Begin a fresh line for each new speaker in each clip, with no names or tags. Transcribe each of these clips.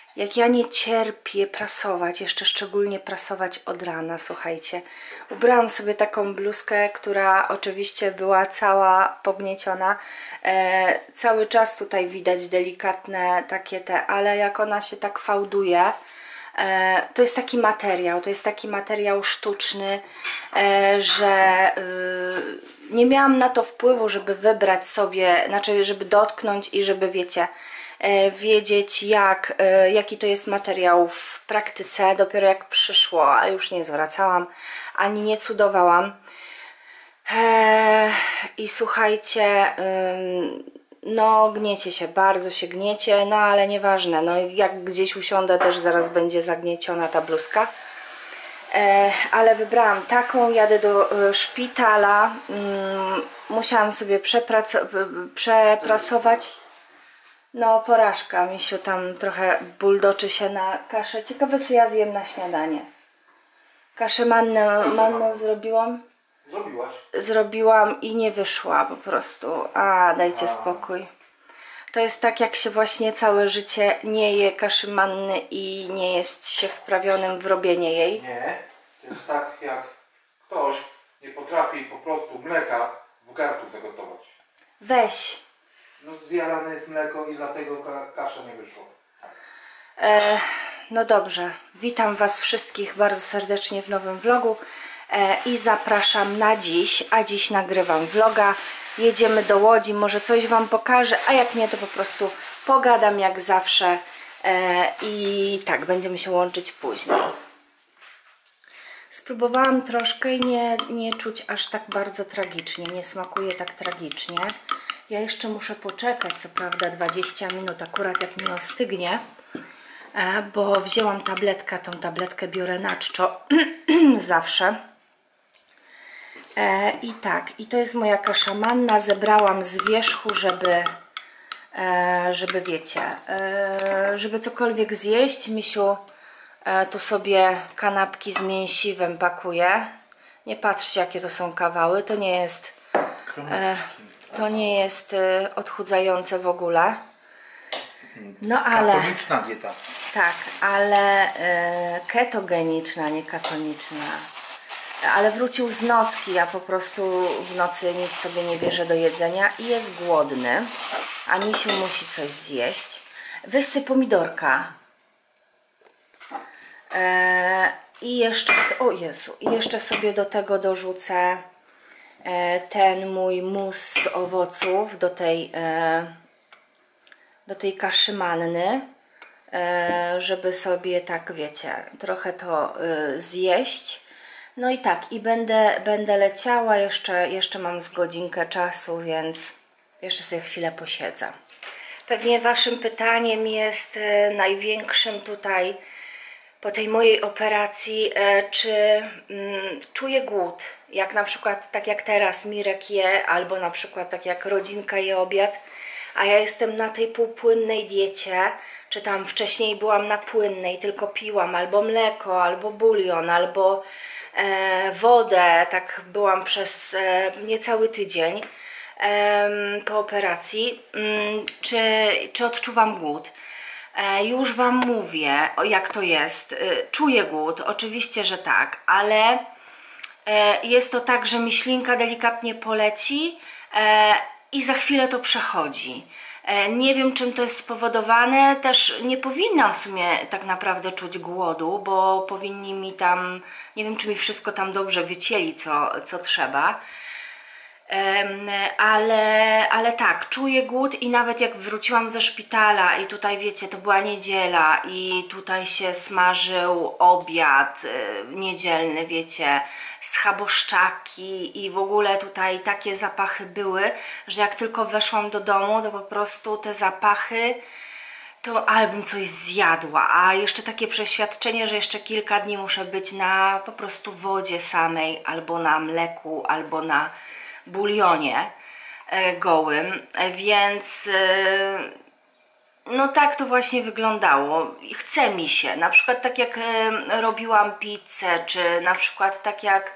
Jak ja nie cierpię prasować, jeszcze szczególnie prasować od rana, słuchajcie. Ubrałam sobie taką bluzkę, która oczywiście była cała pognieciona. Cały czas tutaj widać delikatne takie ale jak ona się tak fałduje, to jest taki materiał sztuczny, że nie miałam na to wpływu, żeby wybrać sobie, znaczy żeby dotknąć i żeby, wiecie, wiedzieć jaki to jest materiał w praktyce. Dopiero jak przyszło, a już nie zwracałam ani nie cudowałam. I słuchajcie, no gniecie się, bardzo się gniecie, no ale nieważne, no jak gdzieś usiądę, też zaraz będzie zagnieciona ta bluzka. Ale wybrałam taką, jadę do szpitala, musiałam sobie przeprasować. No porażka, misiu tam trochę buldoczy się na kaszę. Ciekawe co ja zjem na śniadanie. Kaszę manną zrobiłam.
Zrobiłaś?
Zrobiłam i nie wyszła po prostu. Dajcie spokój. To jest tak, jak się właśnie całe życie nie je kaszy manny i nie jest się wprawionym w robienie jej.
Nie, to jest tak, jak ktoś nie potrafi po prostu mleka w garnku zagotować.
Weź.
No zjarane jest mleko i dlatego kasza nie wyszła.
No dobrze, witam Was wszystkich bardzo serdecznie w nowym vlogu i zapraszam na dziś, a dziś nagrywam vloga. Jedziemy do Łodzi, może coś Wam pokażę, a jak nie, to po prostu pogadam jak zawsze i tak, będziemy się łączyć później. Spróbowałam troszkę i nie czuć aż tak bardzo tragicznie, nie smakuje tak tragicznie. Ja jeszcze muszę poczekać, co prawda 20 minut, akurat jak mi ostygnie, bo wzięłam tabletkę, tą tabletkę biorę na czczo zawsze. I tak, i to jest moja kasza manna, zebrałam z wierzchu, żeby wiecie, żeby cokolwiek zjeść. Misiu tu sobie kanapki z mięsiwem pakuje. Nie patrzcie, jakie to są kawały, to nie jest odchudzające w ogóle. No ale...
Katoniczna dieta.
Tak, ale ketogeniczna, nie katoniczna. Ale wrócił z nocki, a po prostu w nocy nic sobie nie bierze do jedzenia i jest głodny. A Misiu musi coś zjeść. Weź sobie pomidorka. I jeszcze, o Jezu, i jeszcze sobie do tego dorzucę ten mój mus z owoców do tej kaszy manny, żeby sobie tak, wiecie, trochę to zjeść. No i tak, i będę leciała, jeszcze mam z godzinkę czasu, więc jeszcze sobie chwilę posiedzę. Pewnie Waszym pytaniem jest największym tutaj po tej mojej operacji, czy czuję głód, jak na przykład tak jak teraz Mirek je, albo na przykład tak jak rodzinka je obiad, a ja jestem na tej półpłynnej diecie, czy tam wcześniej byłam na płynnej, tylko piłam albo mleko, albo bulion, albo wodę, tak byłam przez niecały tydzień po operacji, czy odczuwam głód. Już Wam mówię, jak to jest. Czuję głód, oczywiście, że tak, ale jest to tak, że mi ślinka delikatnie poleci i za chwilę to przechodzi. Nie wiem, czym to jest spowodowane, też nie powinnam w sumie tak naprawdę czuć głodu, bo powinni mi tam, nie wiem, czy mi wszystko tam dobrze wycięli, co trzeba. Ale tak, czuję głód i nawet jak wróciłam ze szpitala i tutaj wiecie, to była niedziela i tutaj się smażył obiad niedzielny, wiecie, schaboszczaki i w ogóle tutaj takie zapachy były, że jak tylko weszłam do domu, to po prostu te zapachy, to albym coś zjadła, a jeszcze takie przeświadczenie, że jeszcze kilka dni muszę być na po prostu wodzie samej, albo na mleku, albo na bulionie gołym, więc no tak to właśnie wyglądało. Chce mi się, na przykład tak jak robiłam pizzę, czy na przykład tak jak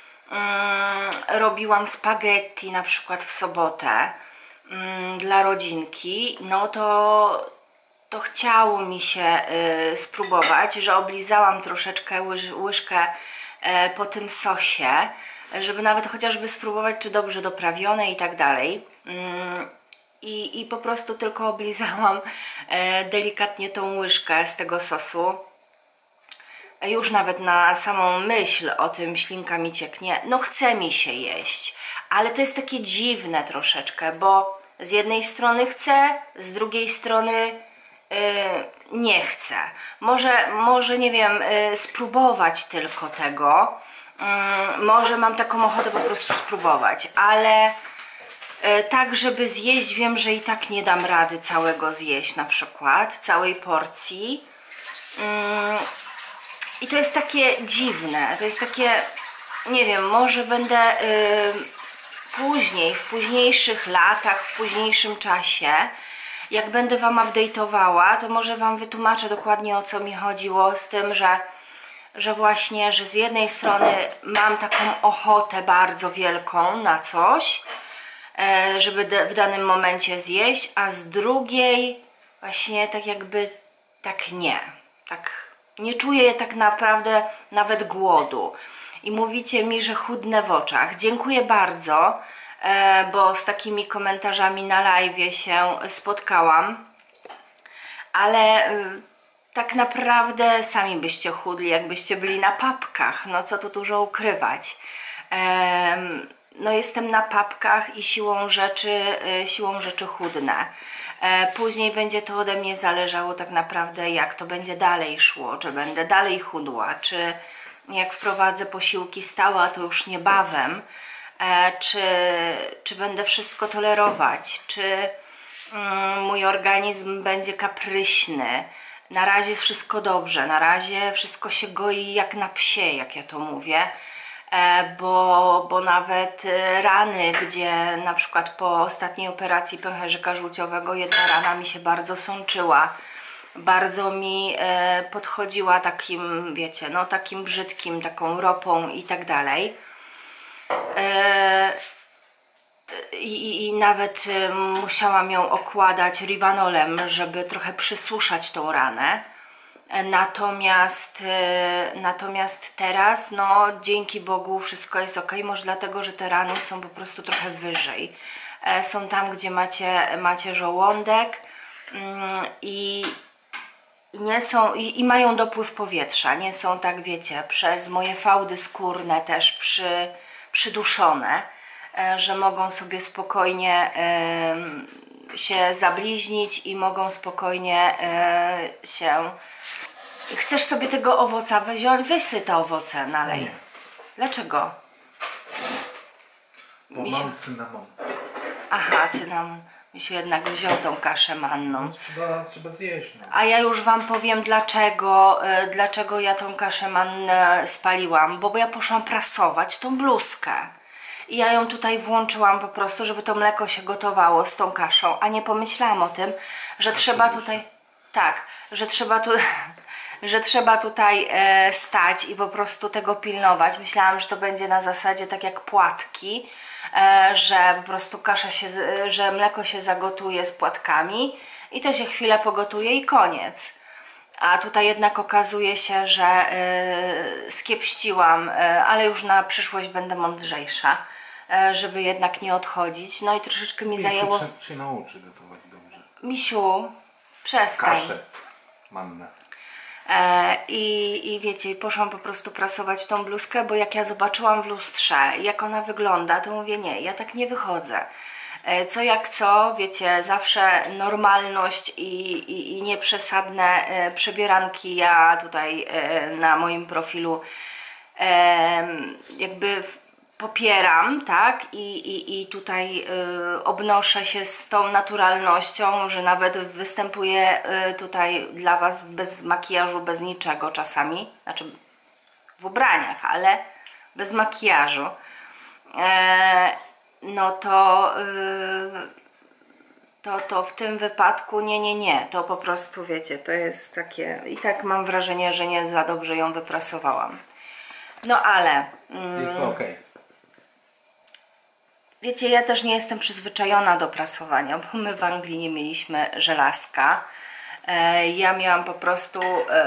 robiłam spaghetti na przykład w sobotę dla rodzinki, no to chciało mi się spróbować, że oblizałam troszeczkę łyżkę po tym sosie, żeby nawet chociażby spróbować, czy dobrze doprawione i tak dalej. I po prostu tylko oblizałam delikatnie tą łyżkę z tego sosu. Już nawet na samą myśl o tym ślinka mi cieknie. No chce mi się jeść, ale to jest takie dziwne troszeczkę, bo z jednej strony chcę, z drugiej strony nie chcę. Może nie wiem, spróbować tylko tego. Może mam taką ochotę po prostu spróbować, ale tak, żeby zjeść, wiem, że i tak nie dam rady całego zjeść, na przykład całej porcji. I to jest takie dziwne, to jest takie, nie wiem, może będę później, w późniejszych latach, w późniejszym czasie, jak będę Wam update'owała, to może Wam wytłumaczę dokładnie, o co mi chodziło z tym, że właśnie, że z jednej strony mam taką ochotę bardzo wielką na coś, żeby w danym momencie zjeść, a z drugiej właśnie tak jakby tak nie, tak nie czuję tak naprawdę nawet głodu. I mówicie mi, że chudnę w oczach. Dziękuję bardzo, bo z takimi komentarzami na live się spotkałam, ale tak naprawdę sami byście chudli, jakbyście byli na papkach. No co tu dużo ukrywać. No jestem na papkach i siłą rzeczy chudnę. Później będzie to ode mnie zależało tak naprawdę, jak to będzie dalej szło, czy będę dalej chudła, czy jak wprowadzę posiłki stałe, a to już niebawem, czy będę wszystko tolerować, czy mój organizm będzie kapryśny. Na razie jest wszystko dobrze, na razie wszystko się goi jak na psie, jak ja to mówię. Bo nawet rany, gdzie na przykład po ostatniej operacji pęcherzyka żółciowego jedna rana mi się bardzo sączyła, bardzo mi podchodziła takim, wiecie, no takim brzydkim, taką ropą i tak dalej. I nawet musiałam ją okładać rivanolem, żeby trochę przysuszać tą ranę. Natomiast teraz, no dzięki Bogu wszystko jest ok, może dlatego, że te rany są po prostu trochę wyżej. Są tam, gdzie macie żołądek i nie są, i mają dopływ powietrza, nie są tak, wiecie, przez moje fałdy skórne też przyduszone, że mogą sobie spokojnie się zabliźnić i mogą spokojnie się... Chcesz sobie tego owoca wziąć? Weź sobie te owoce, nalej.
Nie.
Dlaczego?
Bo mam cynamon.
Aha, cynamon. Mi się jednak wziął tą kaszę manną.
Trzeba zjeść. No.
A ja już Wam powiem dlaczego ja tą kaszę mannę spaliłam. Bo ja poszłam prasować tą bluzkę. I ja ją tutaj włączyłam po prostu, żeby to mleko się gotowało z tą kaszą. A nie pomyślałam o tym, że trzeba tutaj... Tak, że trzeba tutaj stać i po prostu tego pilnować. Myślałam, że to będzie na zasadzie tak jak płatki, że po prostu że mleko się zagotuje z płatkami i to się chwilę pogotuje i koniec. A tutaj jednak okazuje się, że skiepściłam, ale już na przyszłość będę mądrzejsza, żeby jednak nie odchodzić. No i troszeczkę mi zajęło...
się nauczy gotować dobrze.
Misiu, przestań.
Kaszę mannę.
I wiecie, poszłam po prostu prasować tą bluzkę, bo jak ja zobaczyłam w lustrze, jak ona wygląda, to mówię, nie, ja tak nie wychodzę. Co jak co, wiecie, zawsze normalność i nieprzesadne przebieranki ja tutaj na moim profilu jakby popieram, tak? I tutaj obnoszę się z tą naturalnością, że nawet występuję tutaj dla Was bez makijażu, bez niczego czasami, znaczy w ubraniach, ale bez makijażu. No to w tym wypadku nie, to po prostu wiecie, to jest takie, i tak mam wrażenie, że nie za dobrze ją wyprasowałam. No ale...
Jest okej.
Wiecie, ja też nie jestem przyzwyczajona do prasowania, bo my w Anglii nie mieliśmy żelazka. Ja miałam po prostu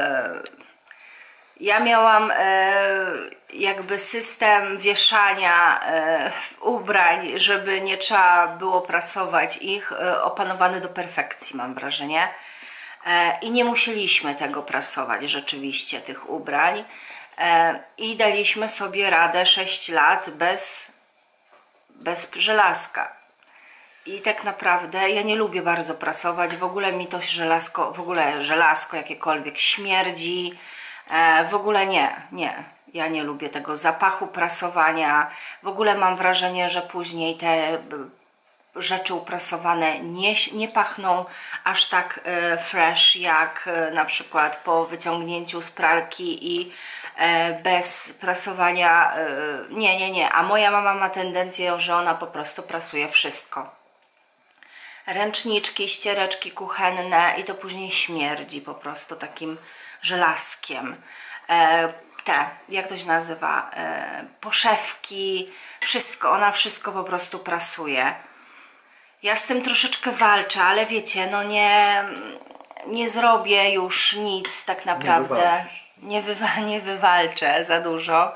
ja miałam jakby system wieszania ubrań, żeby nie trzeba było prasować ich, opanowany do perfekcji, mam wrażenie. I nie musieliśmy tego prasować rzeczywiście, tych ubrań. I daliśmy sobie radę 6 lat bez żelazka. I tak naprawdę ja nie lubię bardzo prasować, w ogóle mi to żelazko jakiekolwiek śmierdzi, w ogóle nie, ja nie lubię tego zapachu prasowania, w ogóle mam wrażenie, że później te rzeczy uprasowane nie pachną aż tak fresh jak na przykład po wyciągnięciu z pralki i bez prasowania, nie, a moja mama ma tendencję, że ona po prostu prasuje wszystko. Ręczniczki, ściereczki kuchenne i to później śmierdzi po prostu takim żelazkiem. Jak to się nazywa, poszewki, wszystko, ona wszystko po prostu prasuje. Ja z tym troszeczkę walczę, ale wiecie, no nie zrobię już nic tak naprawdę, nie wywalczę za dużo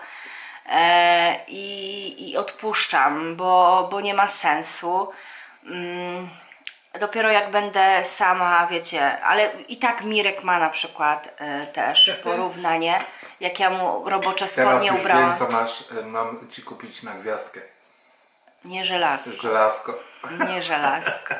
i odpuszczam, bo nie ma sensu. Dopiero jak będę sama, wiecie, ale i tak Mirek ma na przykład też porównanie, jak ja mu robocze spodnie ubrałam.
Teraz już wiem, co masz, mam ci kupić na gwiazdkę.
Nie żelazko.
Żelazko.
Nie żelazko.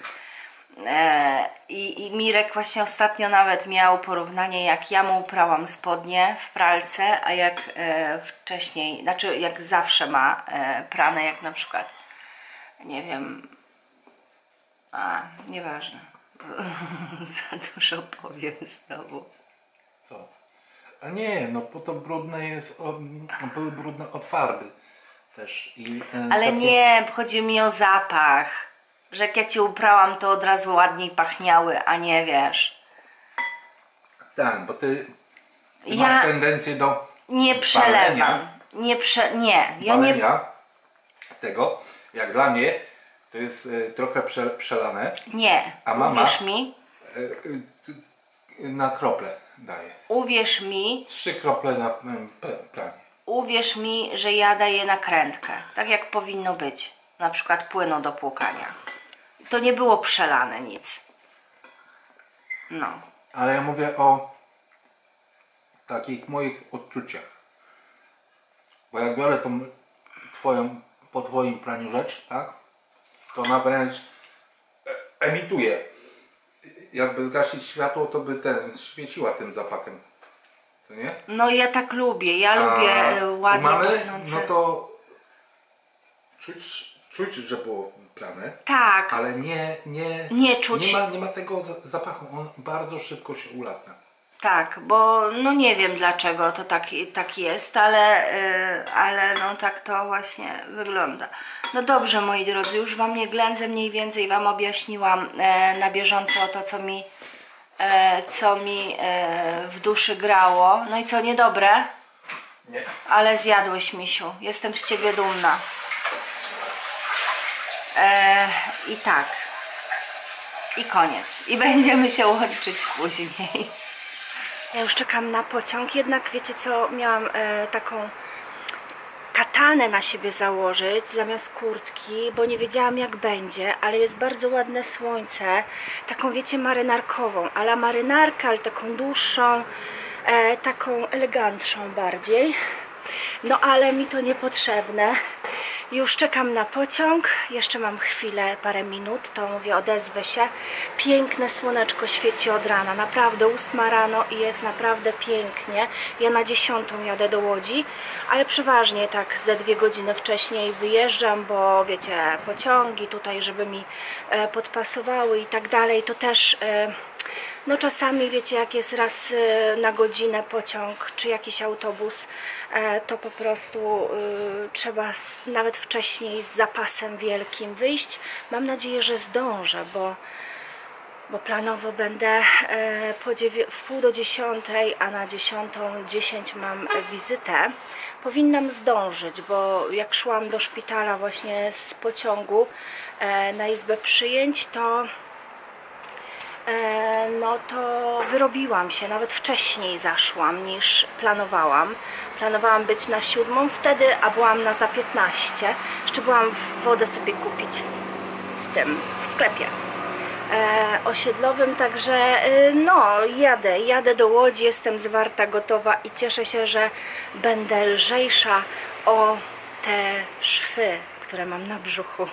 I Mirek właśnie ostatnio nawet miał porównanie, jak ja mu uprałam spodnie w pralce, a jak wcześniej, znaczy jak zawsze ma prane, jak na przykład, nie wiem, nieważne. Za dużo powiem znowu.
Co? A nie, no bo to brudne jest, były brudne od farby też.
Ale
takie...
nie, chodzi mi o zapach. Że jak ja ci uprałam, to od razu ładniej pachniały, a nie wiesz.
Tak, bo ty masz tendencję do
nie przelewam.
Palenia tego, jak dla mnie, to jest trochę przelane.
Nie,
a mama
uwierz mi.
Na krople daje.
Uwierz mi.
3 krople na pranie.
Uwierz mi, że ja daję nakrętkę. Tak jak powinno być. Na przykład płynu do płukania. To nie było przelane nic. No.
Ale ja mówię o takich moich odczuciach. Bo jak biorę tą po twoim praniu rzecz, tak? To ona wręcz emituje. Jakby zgasić światło, to by świeciła tym zapachem. Co nie?
No ja tak lubię. Ja lubię ładnie pachnące.
No to czuć, że było prane.
Tak.
Ale
nie czuć.
Nie ma tego zapachu. On bardzo szybko się ulatnia.
Tak, bo no nie wiem dlaczego to tak jest, ale no tak to właśnie wygląda. No dobrze, moi drodzy, już Wam nie ględzę, mniej więcej Wam objaśniłam na bieżąco to, co mi w duszy grało. No i co, niedobre?
Nie.
Ale zjadłeś, misiu. Jestem z Ciebie dumna. I tak. I koniec. I będziemy się łączyć później. Ja już czekam na pociąg, jednak wiecie co, miałam taką katanę na siebie założyć zamiast kurtki, bo nie wiedziałam jak będzie, ale jest bardzo ładne słońce, taką wiecie marynarkową, a la marynarka, ale taką dłuższą, taką elegantszą bardziej. No ale mi to niepotrzebne. Już czekam na pociąg, jeszcze mam chwilę, parę minut, to mówię, odezwę się. Piękne słoneczko świeci od rana, naprawdę 8 rano i jest naprawdę pięknie. Ja na 10 jadę do Łodzi, ale przeważnie tak ze 2 godziny wcześniej wyjeżdżam, bo wiecie, pociągi tutaj, żeby mi podpasowały i tak dalej, to też... No czasami wiecie, jak jest raz na godzinę pociąg czy jakiś autobus, to po prostu trzeba nawet wcześniej z zapasem wielkim wyjść. Mam nadzieję, że zdążę, bo planowo będę w pół do 10, a na 10:10 mam wizytę. Powinnam zdążyć, bo jak szłam do szpitala właśnie z pociągu na izbę przyjęć, to no to wyrobiłam się, nawet wcześniej zaszłam niż planowałam. Planowałam być na 7 wtedy, a byłam na za 15. Jeszcze byłam wodę sobie kupić w sklepie osiedlowym, także no jadę do Łodzi, jestem zwarta, gotowa i cieszę się, że będę lżejsza o te szwy, które mam na brzuchu.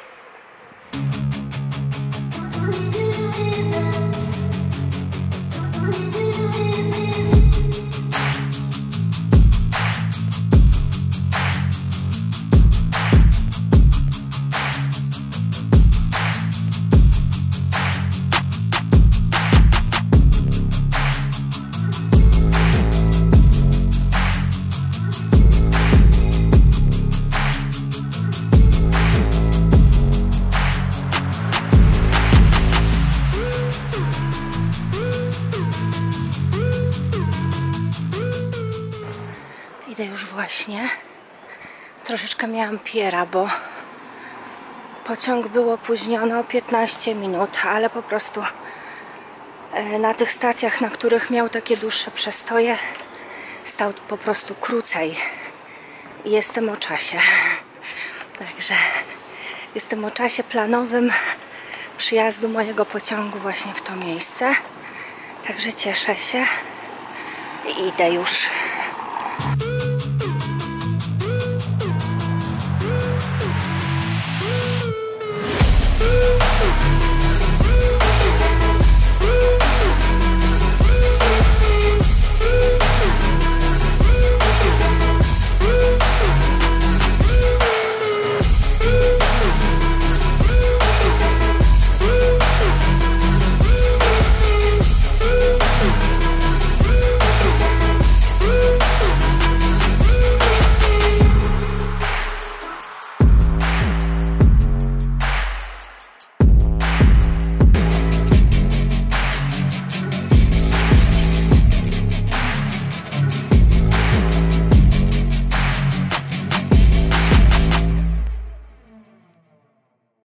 Idę już właśnie. Troszeczkę miałam piera, bo pociąg był opóźniony o 15 minut, ale po prostu na tych stacjach, na których miał takie dłuższe przestoje, stał po prostu krócej. I jestem o czasie. Także jestem o czasie planowym przyjazdu mojego pociągu właśnie w to miejsce. Także cieszę się i idę już.